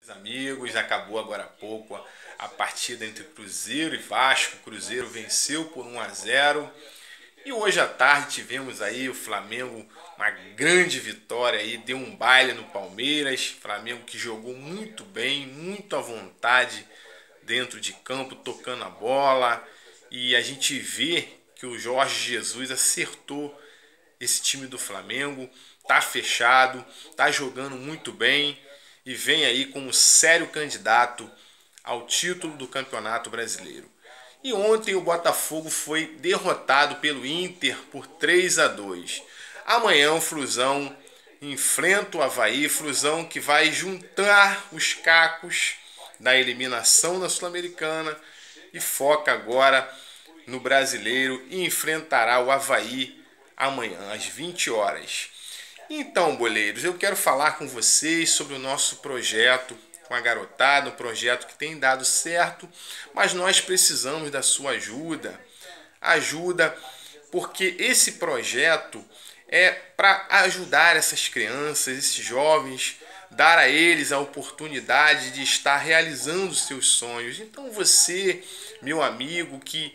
Amigos, acabou agora há pouco a partida entre Cruzeiro e Vasco. O Cruzeiro venceu por 1-0 e hoje à tarde tivemos aí o Flamengo, uma grande vitória aí, deu um baile no Palmeiras. Flamengo que jogou muito bem, muito à vontade dentro de campo, tocando a bola, e a gente vê que o Jorge Jesus acertou esse time do Flamengo, tá fechado, tá jogando muito bem e vem aí como sério candidato ao título do Campeonato Brasileiro. E ontem o Botafogo foi derrotado pelo Inter por 3-2. Amanhã o Flusão enfrenta o Avaí, Flusão que vai juntar os cacos da eliminação na Sul-Americana e foca agora no Brasileiro e enfrentará o Avaí amanhã às 20 horas. Então, boleiros, eu quero falar com vocês sobre o nosso projeto com a garotada, um projeto que tem dado certo, mas nós precisamos da sua ajuda. Ajuda, porque esse projeto é para ajudar essas crianças, esses jovens, dar a eles a oportunidade de estar realizando seus sonhos. Então você, meu amigo, que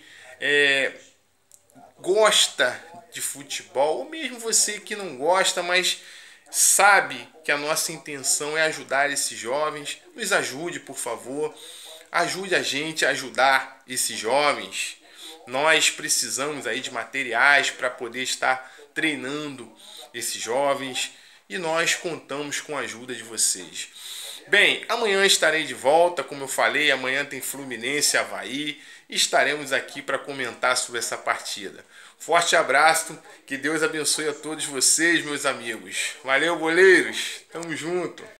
gosta de futebol, ou mesmo você que não gosta, mas sabe que a nossa intenção é ajudar esses jovens, nos ajude, por favor. Ajude a gente a ajudar esses jovens. Nós precisamos aí de materiais para poder estar treinando esses jovens e nós contamos com a ajuda de vocês. Bem, amanhã estarei de volta, como eu falei, amanhã tem Fluminense e Avaí e estaremos aqui para comentar sobre essa partida. Forte abraço, que Deus abençoe a todos vocês, meus amigos. Valeu, boleiros, tamo junto.